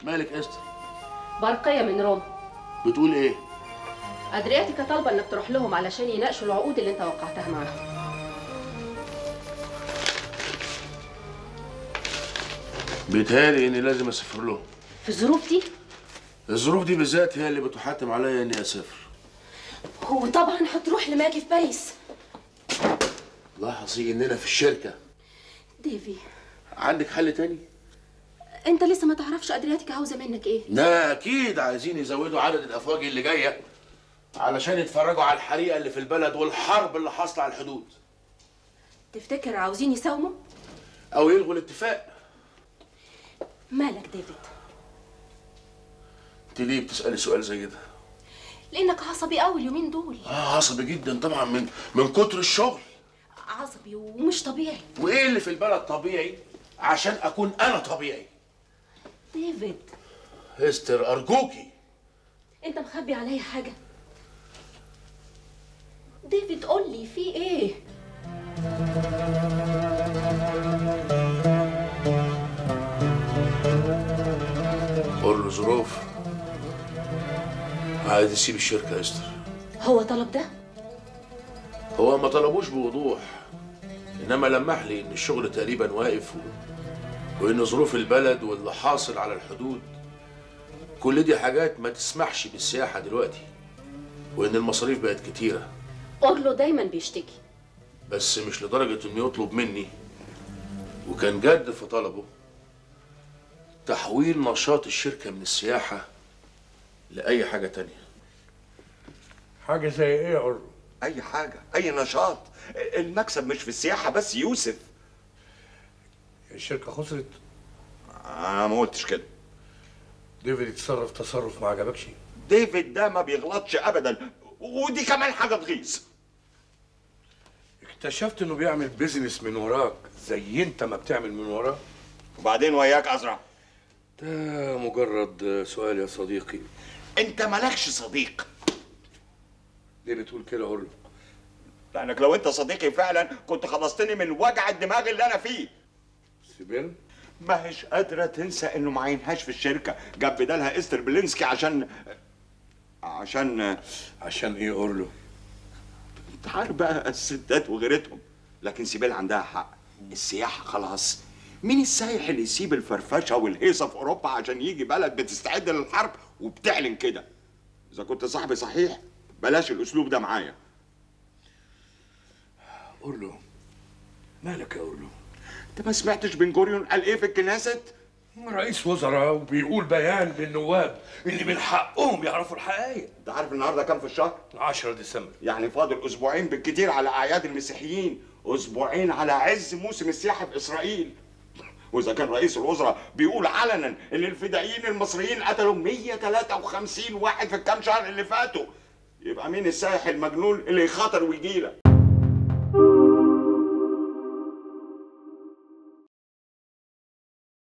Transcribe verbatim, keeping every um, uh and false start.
مالك استر؟ برقيه من روما. بتقول ايه؟ ادرياتيكا طالبه انك تروح لهم علشان يناقشوا العقود اللي انت وقعتها معاهم. بيتهيألي اني لازم اسافر لهم. في الظروف دي؟ الظروف دي بالذات هي اللي بتحتم عليا اني اسافر. هو طبعا هتروح لماجي في باريس. لاحظي اننا في الشركه. ديفي، عندك حل تاني؟ انت لسه ما تعرفش ادرياتيكا عاوزه منك ايه؟ لا اكيد عايزين يزودوا عدد الافواج اللي جايه علشان يتفرجوا على الحريقه اللي في البلد والحرب اللي حاصله على الحدود. تفتكر عاوزين يساوموا؟ او يلغوا الاتفاق. مالك ديفيد؟ انت ليه بتسالي سؤال زي ده؟ لانك عصبي قوي اليومين دول. اه عصبي جدا طبعا من من كتر الشغل. عصبي ومش طبيعي. وايه اللي في البلد طبيعي عشان اكون انا طبيعي؟ ديفيد استر ارجوكي. انت مخبي عليا حاجه؟ ديفيد قول لي في ايه؟ قول له ظروف عايز يسيب الشركه يا استر. هو طلب ده؟ هو ما طلبوش بوضوح، انما لمح لي ان الشغل تقريبا واقف و... وان ظروف البلد واللي حاصل على الحدود كل دي حاجات ما تسمحش بالسياحه دلوقتي، وان المصاريف بقت كتيره. اورلو دايما بيشتكي، بس مش لدرجه انه يطلب مني، وكان جد في طلبه تحويل نشاط الشركه من السياحه لاي حاجه تانية. حاجه زي ايه يا اورلو؟ اي حاجه، اي نشاط. المكسب مش في السياحه بس يوسف. الشركه خسرت؟ انا ما قلتش كده. ديفيد يتصرف تصرف ما عجبكش؟ ديفيد ده ما بيغلطش ابدا، ودي كمان حاجه تغيظ. اكتشفت انه بيعمل بيزنس من وراك زي انت ما بتعمل من وراه. وبعدين وياك ازرع؟ ده مجرد سؤال يا صديقي. انت مالكش صديق. ليه بتقول كده اورلو؟ لانك لو انت صديقي فعلا كنت خلصتني من وجع الدماغ اللي انا فيه. سيبيل ما هيش قادره تنسى انه ما عينهاش في الشركه، جاب بدالها استر بلينسكي عشان عشان عشان ايه اورلو؟ انت عارف بقى الستات وغيرتهم، لكن سيبيل عندها حق. السياحه خلاص. مين السايح اللي يسيب الفرفشه والهيصه في اوروبا عشان يجي بلد بتستعد للحرب وبتعلن كده؟ اذا كنت صاحبي صحيح بلاش الاسلوب ده معايا. اورلو مالك يا اورلو؟ انت ما سمعتش بن جوريون قال ايه في الكنيست؟ رئيس وزراء وبيقول بيان للنواب اللي من حقهم يعرفوا الحقائق. انت عارف النهارده كام في الشهر؟ عشرة ديسمبر. يعني فاضل اسبوعين بالكتير على اعياد المسيحيين، اسبوعين على عز موسم السياحه في اسرائيل. واذا كان رئيس الوزراء بيقول علنا ان الفدائيين المصريين قتلوا مية وتلاتة وخمسين واحد في الكام شهر اللي فاتوا، يبقى مين السائح المجنون اللي يخاطر ويجيلك؟